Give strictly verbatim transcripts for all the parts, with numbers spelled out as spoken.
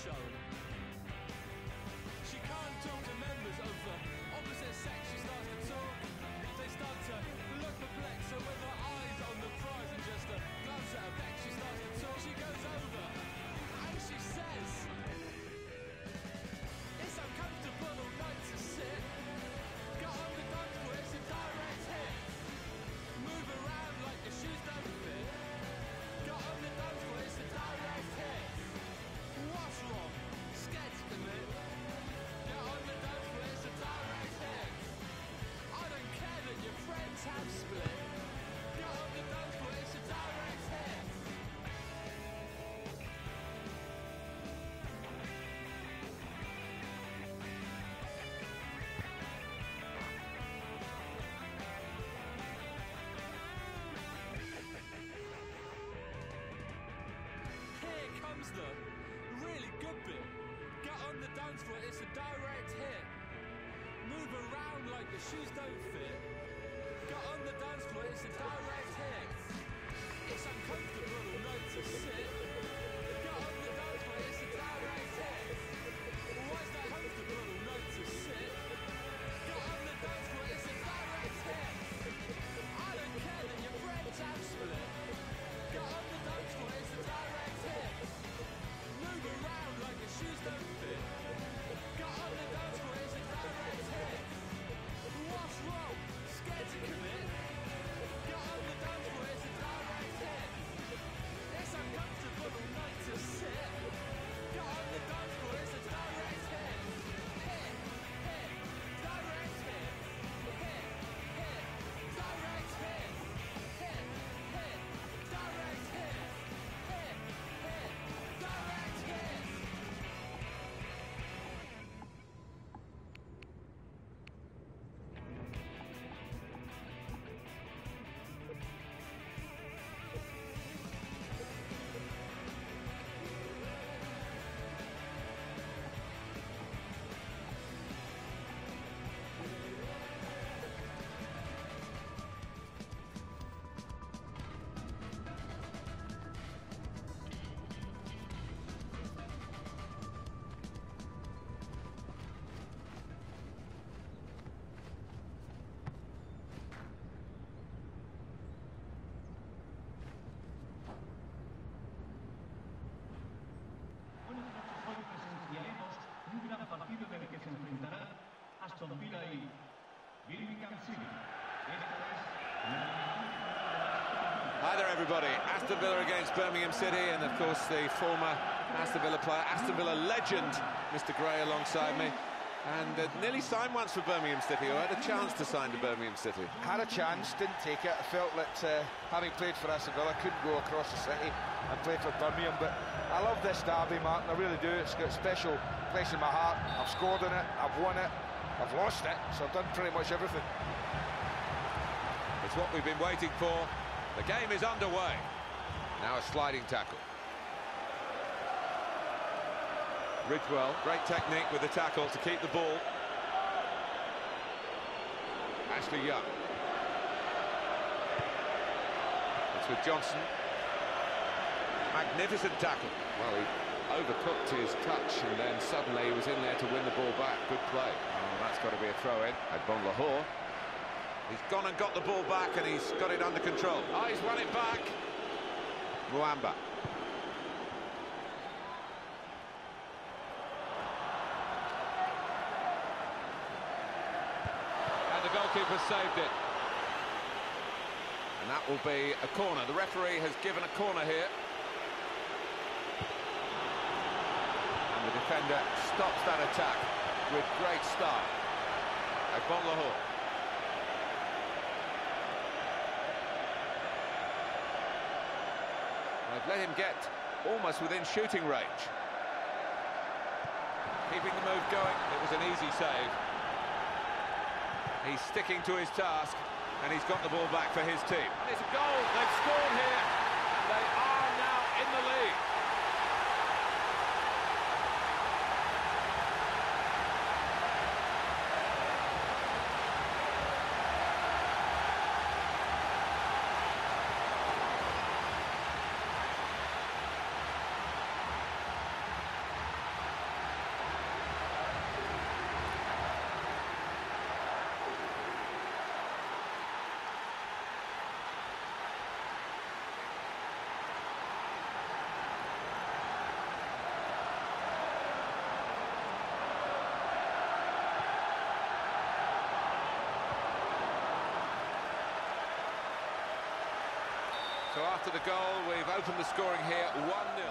show. She can't talk to members of the opposite sex. She starts to talk. They start to look perplexed. So with her eyes on the prize and just a glance at her back, she starts to talk. She goes over and she says, "It's uncomfortable all night to sit. Got on the dance floor, it's a direct hit. Move around like your shoes don't fit. Got on the dance floor, it's a direct hit. What's wrong? Scared to commit. Get on the dance floor, it's a direct hit. I don't care that your friends have split. Get on the dance floor, it's a direct hit." Here comes the really good bit. Get on the dance floor, it's a direct hit. Move around like the shoes don't fit. Get on the dance floor, it's a direct hit. It's uncomfortable all night to sit. Get on the dance floor, it's a direct hit. Why is that comfortable all night to sit? Get on the dance floor, it's a direct hit. I don't care that your friends have split. Get on the dance floor, it's a direct hit. Move around like your shoes don't fit. Get on the dance floor, it's a direct hit. What's wrong? Scared to commit. Get on the dance floor, it's a direct hit. It's uncomfortable all night to sit. Get on the dance floor, it's a direct hit. Hit, hit, direct hit. Hit, hit, direct hit. Hit, hit, direct hit. Hit, hit, direct hit. Un gran partido en el que se enfrentará Aston Villa y Birmingham City. Esta es Hi there everybody, Aston Villa against Birmingham City, and of course the former Aston Villa player, Aston Villa legend, Mister Gray alongside me. And uh, nearly signed once for Birmingham City, or had a chance to sign to Birmingham City. Had a chance, didn't take it. I felt that uh, having played for Aston Villa, couldn't go across the city and play for Birmingham. But I love this derby, Martin, I really do. It's got a special place in my heart. I've scored in it, I've won it, I've lost it, so I've done pretty much everything. It's what we've been waiting for. The game is underway. Now a sliding tackle. Ridgewell, great technique with the tackle to keep the ball. Ashley Young. It's with Johnson. Magnificent tackle. Well, he overcooked his touch and then suddenly he was in there to win the ball back. Good play. Oh, that's got to be a throw-in. Agbon Lahore. He's gone and got the ball back and he's got it under control. Oh, he's won it back. Muamba. And the goalkeeper saved it. And that will be a corner. The referee has given a corner here. And the defender stops that attack with great style. Agbon Lahore. They've let him get almost within shooting range. Keeping the move going, it was an easy save. He's sticking to his task, and he's got the ball back for his team. And it's a goal, they've scored here, and they are now in the lead. after the goal. We've opened the scoring here, one nil.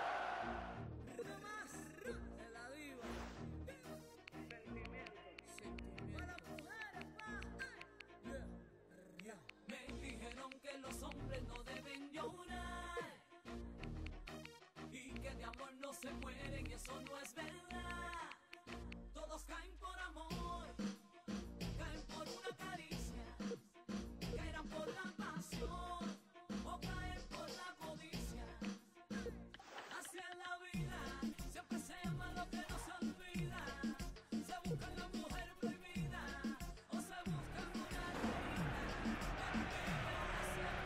Se mueren y eso no es verdad. Todos caen por amor, caen por una caricia, caerán por la pasión o caen por la codicia. Así es la vida, siempre se ama lo que no se olvida. Se busca la mujer prohibida o se busca una querida. Así es la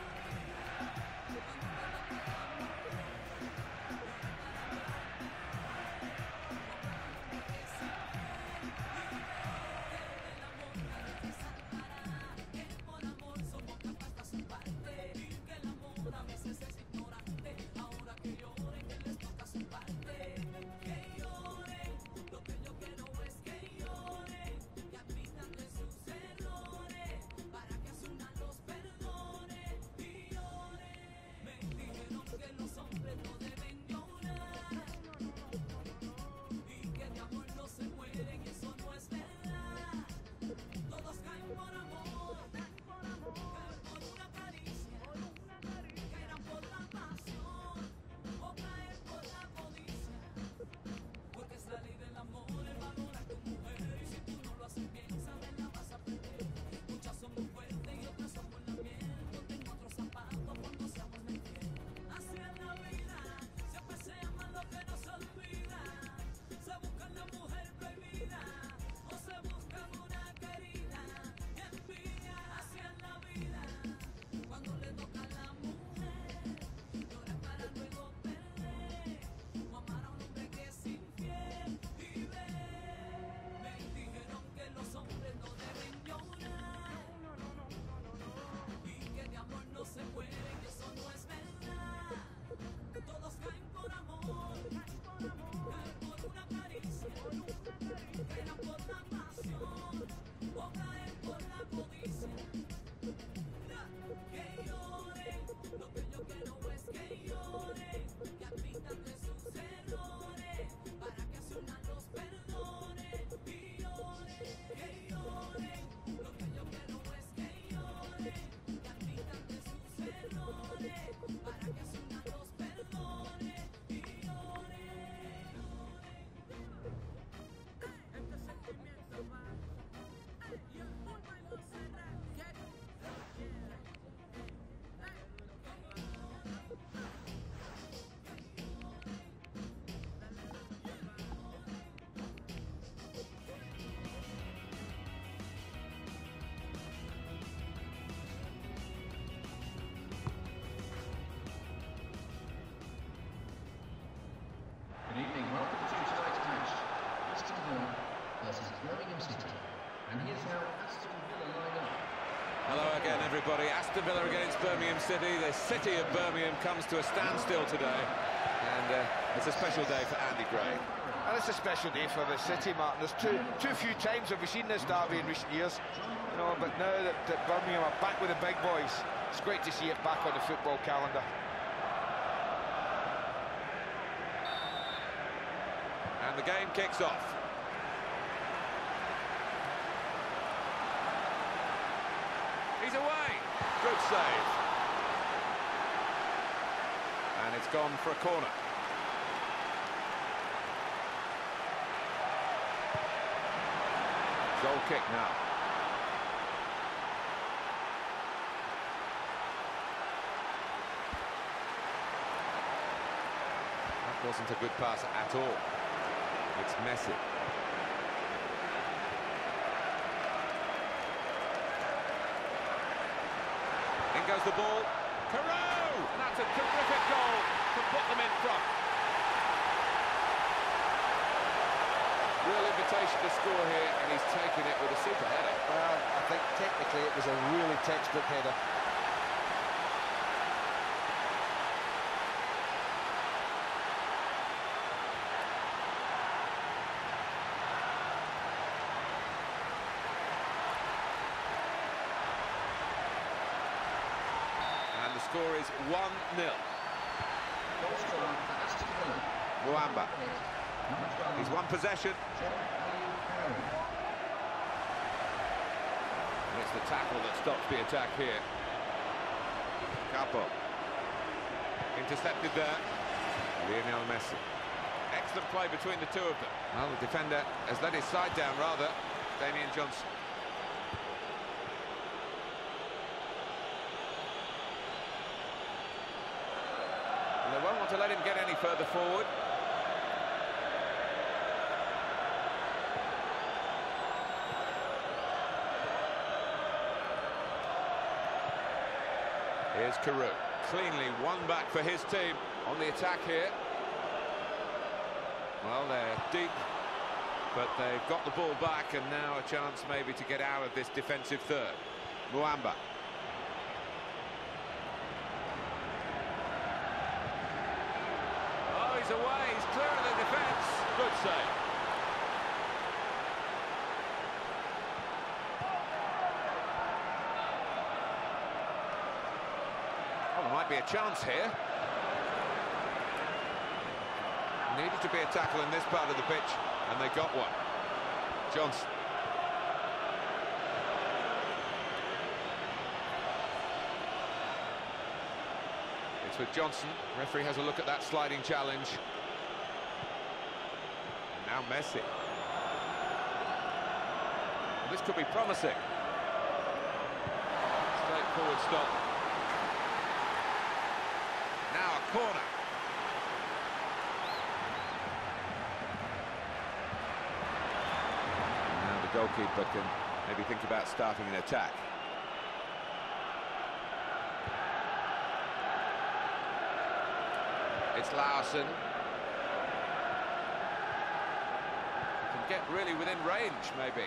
Good evening, welcome to tonight's match. Aston Villa versus Birmingham City. And here's how Aston Villa line up. Hello again, everybody. Aston Villa against Birmingham City. The city of Birmingham comes to a standstill today. And uh, it's a special day for Andy Gray. And it's a special day for the City, Martin. There's too, too few times have we seen this derby in recent years. You know, but now that, that Birmingham are back with the big boys, it's great to see it back on the football calendar. And the game kicks off. He's away. Good save. And it's gone for a corner. Goal kick now. That wasn't a good pass at all. It's Messi. In goes the ball. Carew! And that's a terrific goal to put them in front. Real invitation to score here, and he's taken it with a super header. Well, I think technically it was a really textbook header. score is one nil. Goal scorer for Aston Villa. Muamba. Number twelve. He's won possession. John Ayou. And it's the tackle that stops the attack here. Capo. Intercepted there. Lionel Messi. Excellent play between the two of them. Well, the defender has let his side down, rather. Damian Johnson. And they won't want to let him get any further forward. Here's Carew. Cleanly one back for his team on the attack here. Well, they're deep, but they've got the ball back, and now a chance maybe to get out of this defensive third. Muamba. Oh, he's away. He's clear of the defence. Good save. Oh, there might be a chance here. Needed to be a tackle in this part of the pitch, and they got one. Johnson. It's with Johnson. Referee has a look at that sliding challenge. And now Messi. Well, this could be promising. Straightforward stop. Now a corner. Goalkeeper can maybe think about starting an attack. It's Larson. He can get really within range, maybe.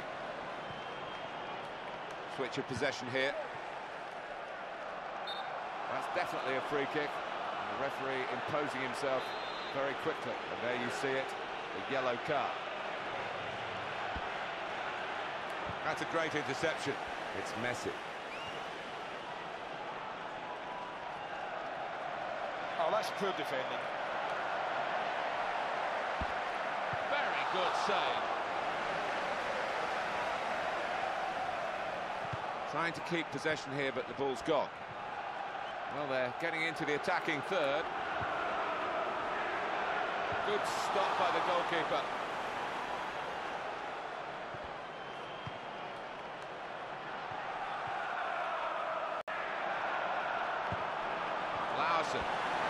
Switch of possession here. That's definitely a free kick. And the referee imposing himself very quickly. And there you see it, the yellow card. That's a great interception. It's Messi. Oh, that's poor defending. Very good save. Trying to keep possession here, but the ball's gone. Well, they're getting into the attacking third. Good stop by the goalkeeper. Larson.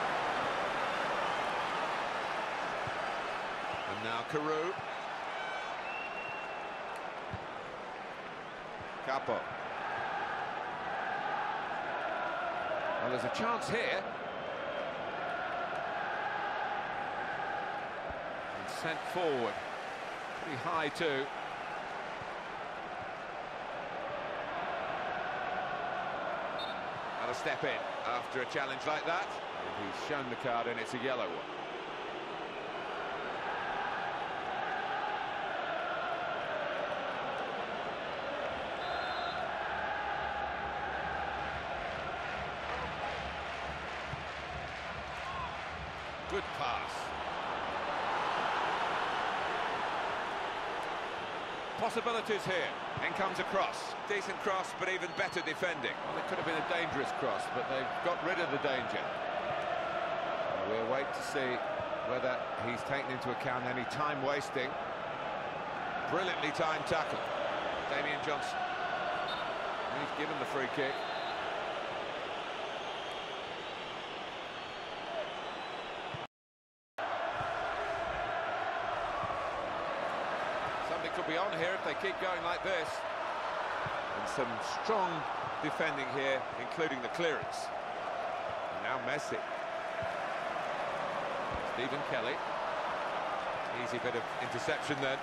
And now Carew. Capo. Well, there's a chance here. And sent forward. Pretty high too. A step in after a challenge like that. And he's shown the card, and it's a yellow one. Good pass. Possibilities here. And comes across. Decent cross, but even better defending. Well, it could have been a dangerous cross, but they've got rid of the danger. And we'll wait to see whether he's taken into account any time wasting. Brilliantly timed tackle. Damian Johnson. He's given the free kick. Something could be on here if they keep going like this. And some strong defending here, including the clearance. And now Messi. Stephen Kelly. Easy bit of interception then.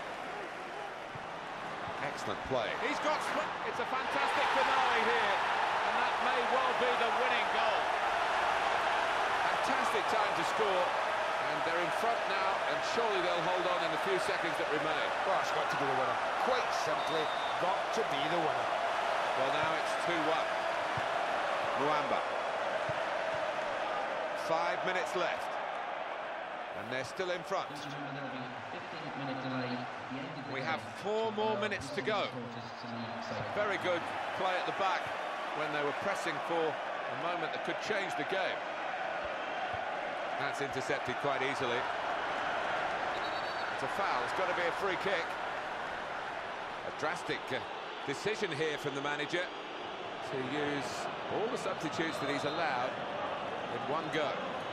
Excellent play. He's got... It's a fantastic finale here. And that may well be the winning goal. Fantastic time to score. And they're in front now, and surely they'll hold on in the few seconds that remain. Well, it's got to be the winner. Quite simply, got to be the winner. Well, now it's two one. Muamba. Five minutes left. And they're still in front. Please remember there will be a fifteen minute delay at the end of the We game have four to more allow minutes to visiting go. supporters to leave safely. Very good play at the back when they were pressing for a moment that could change the game. That's intercepted quite easily. It's a foul, it's got to be a free kick. A drastic uh, decision here from the manager to use all the substitutes that he's allowed in one go.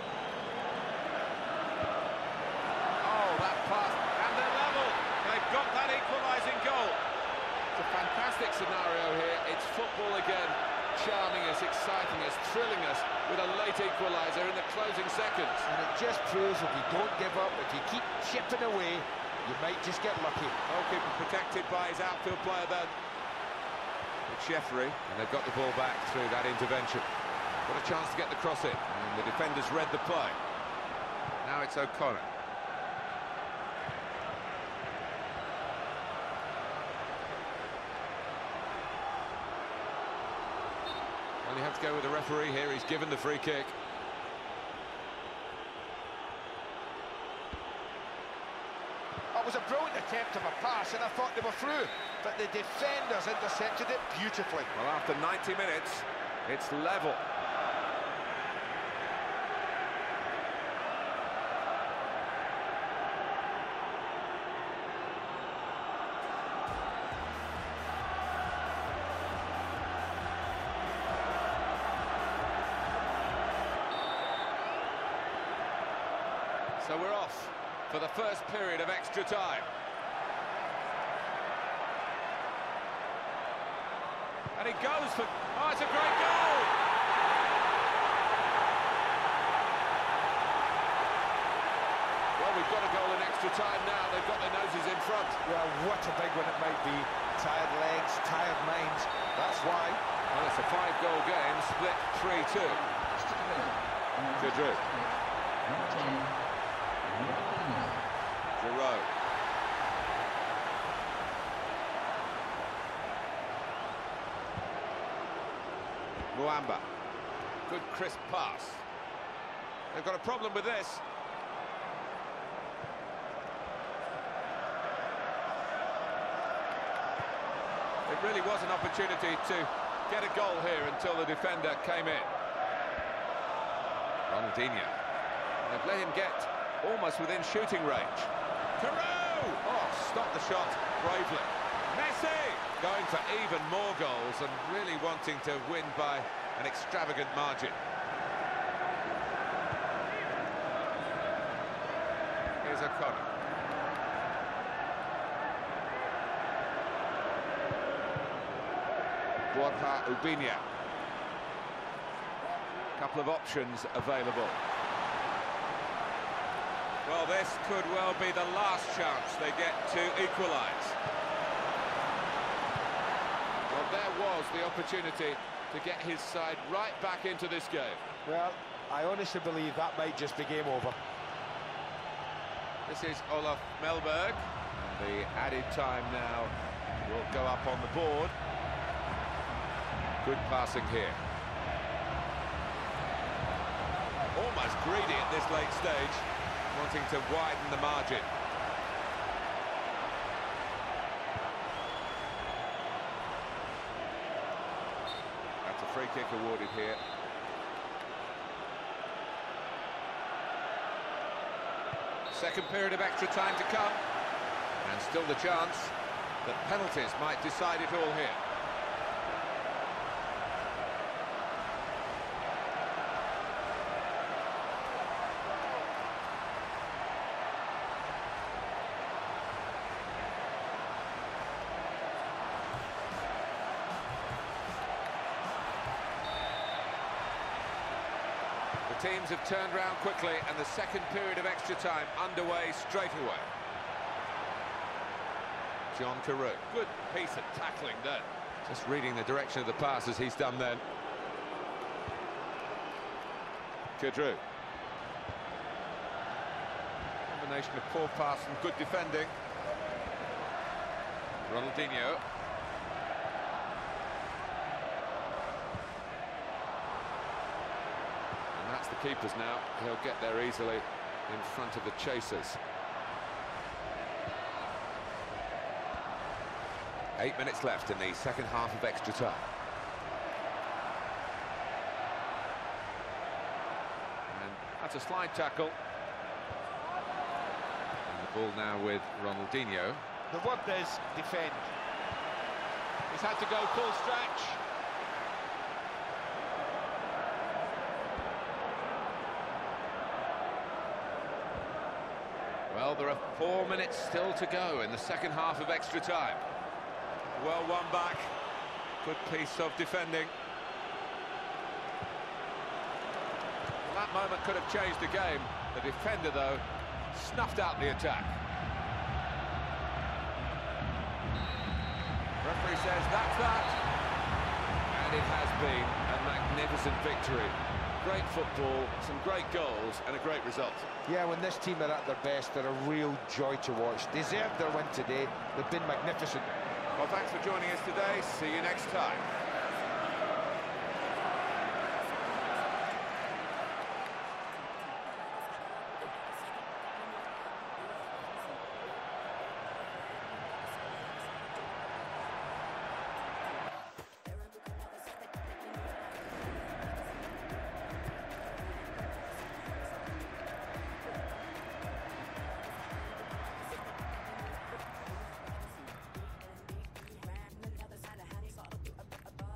Oh, that pass, and they're level. They've got that equalising goal. It's a fantastic scenario here. It's football again, charming us, exciting us, thrilling us with a late equaliser in the closing seconds. And it just proves if you don't give up, if you keep chipping away, you might just get lucky. Goalkeeper protected by his outfield player then. It's Sheffrey, and they've got the ball back through that intervention. Got a chance to get the cross in, and the defenders read the play. Now it's O'Connor. Well, you have to go with the referee here. He's given the free kick. It was a brilliant attempt of a pass, and I thought they were through, but the defenders intercepted it beautifully. Well, after ninety minutes, it's level. So we're off for the first period of extra time. And he goes for... Oh, it's a great goal! Well, we've got a goal in extra time now. They've got their noses in front. Well, what a big one it might be. Tired legs, tired minds. That's why. Well, it's a five-goal game, split three two. Good Drew. Number ten, Ronaldinho. Giroud. Muamba. Good crisp pass. They've got a problem with this. It really was an opportunity to get a goal here until the defender came in. Ronaldinho. They've let him get almost within shooting range. Giroud! Oh, stopped the shot bravely. Messi going for even more goals and really wanting to win by an extravagant margin. Here's O'Connor. Borja Ubiña. Couple of options available. Well, this could well be the last chance they get to equalise. Well, there was the opportunity to get his side right back into this game. Well, I honestly believe that might just be game over. This is Olaf Melberg. And the added time now will go up on the board. Good passing here. Almost greedy at this late stage, wanting to widen the margin. That's a free kick awarded here. Second period of extra time to come, and still the chance that penalties might decide it all here. The teams have turned round quickly, and the second period of extra time underway straight away. John Carew. Good piece of tackling then. Just reading the direction of the pass as he's done then. Carew. Combination of poor pass and good defending. Ronaldinho. that's the keeper's now. He'll get there easily in front of the chasers. Eight minutes left in the second half of extra time. And that's a slide tackle. And the ball now with Ronaldinho. The word is defend. He's had to go full stretch. Well, there are four minutes still to go in the second half of extra time. Well, won back. Good piece of defending. Well, that moment could have changed the game. The defender, though, snuffed out the attack. Referee says that's that. And it has been a magnificent victory. Great football, some great goals, and a great result. Yeah, when this team are at their best, they're a real joy to watch. Deserved their win today. They've been magnificent. Well, thanks for joining us today. See you next time. The other side of honey, so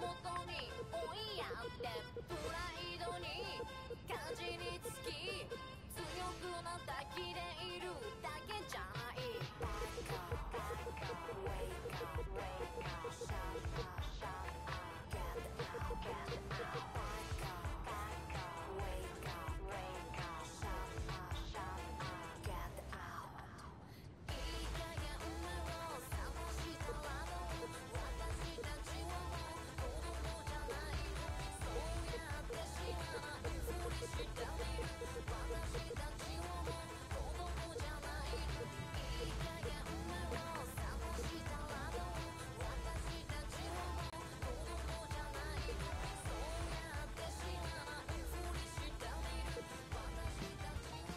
元に追いやってプライドにかじりつき強くなったきれいるだけじゃない Back up, back up, wake up, wake up, shut up, shut up, get out, get out, back up, back up, wake up, wake up, shut up, shut up, get out いい加減目を覚ましたらどう私たちはもう子供じゃないのそうやって知らないふりしてみる私たちはもう子供じゃないのいい加減目を覚ましたらどう私たちはもう子供じゃないのそうやって知らないふりしてみる私たちは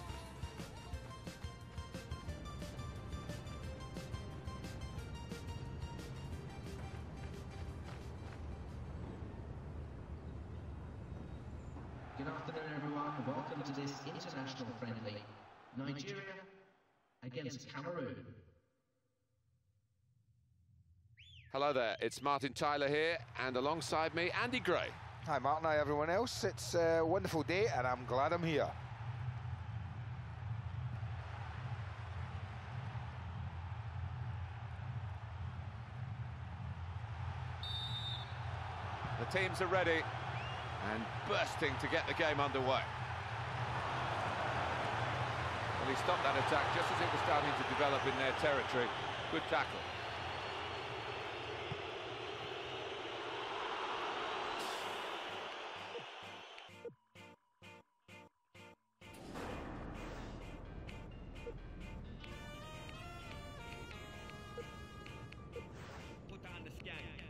Good afternoon, everyone. Welcome to this international friendly. Nigeria against Cameroon. Hello there, it's Martin Tyler here, and alongside me, Andy Gray. Hi, Martin. Hi, everyone else. It's a wonderful day, and I'm glad I'm here. The teams are ready and bursting to get the game underway. Well, he stopped that attack just as it was starting to develop in their territory. Good tackle. Put on the scan.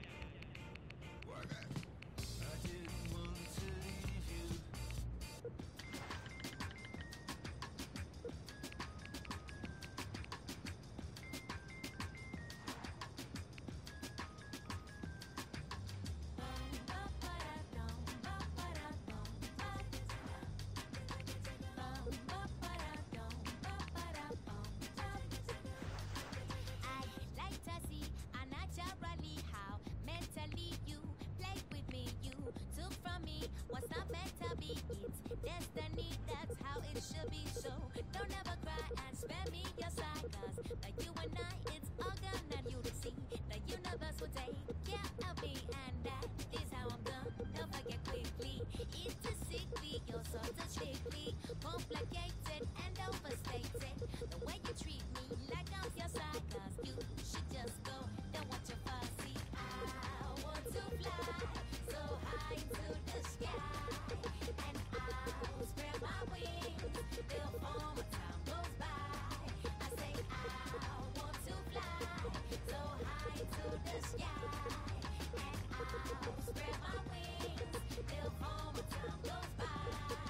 I'd like to see naturally how mentally you played with me. You took from me what's not meant to be. It's destiny, that's how it should be. So don't ever cry and spare me your side. Cause like you and I, it's all gonna you to see. The universe will take care of me, and that is how I'm gonna forget quickly. It's a sickly, you're so strictly complicated and overstated. The way you treat me like I'm your side, cause you should just go. Don't want your fussy. I want to fly so high into the sky, and I'll spread my wings. They'll form as time goes by. I say I want to fly so high into the sky, and I'll spread my wings. They'll form as time goes by.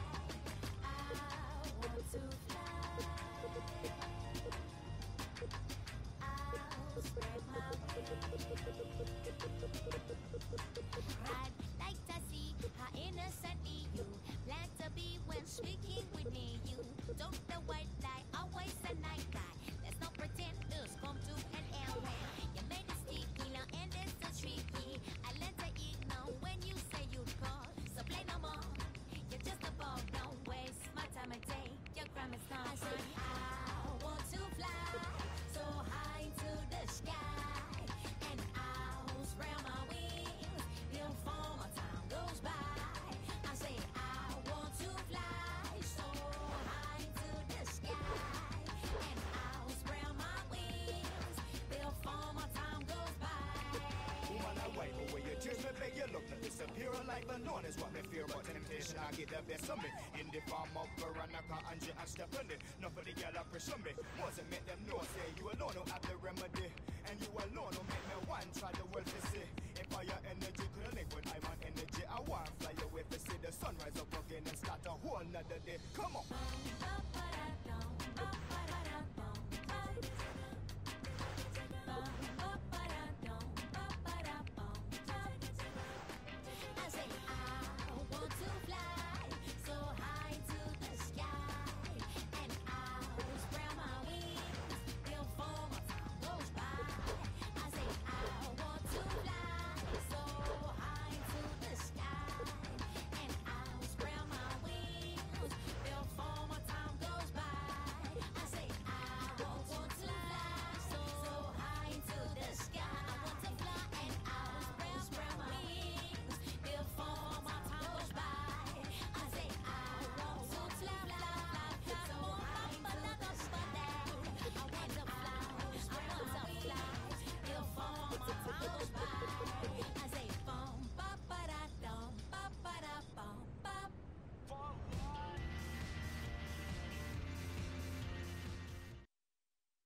I want to fly. I'll spread my wings. I'd like to see how innocently you plan to be when speaking with me. You don't the white lie, always a night guy. Let's not pretend this come to an end when you made it sticky now and it's so tricky. I learned to ignore when you say you'd call, so play no more. You're just a ball, don't waste my time and take your crime is not. I say I want to fly so high into the sky, and I'll spread my wings. They'll form as time goes by. I say I want to fly so high into the sky, and I'll spread my wings. They'll form as time goes by. Woman, I wipe away your tears, me beg you look to disappear like the known is what me fear. But temptation, I get the best of me in the form of Veronica, Angie, and Stephanie. Not for the girl I pressure me. Mustn't make them know, say you alone who have the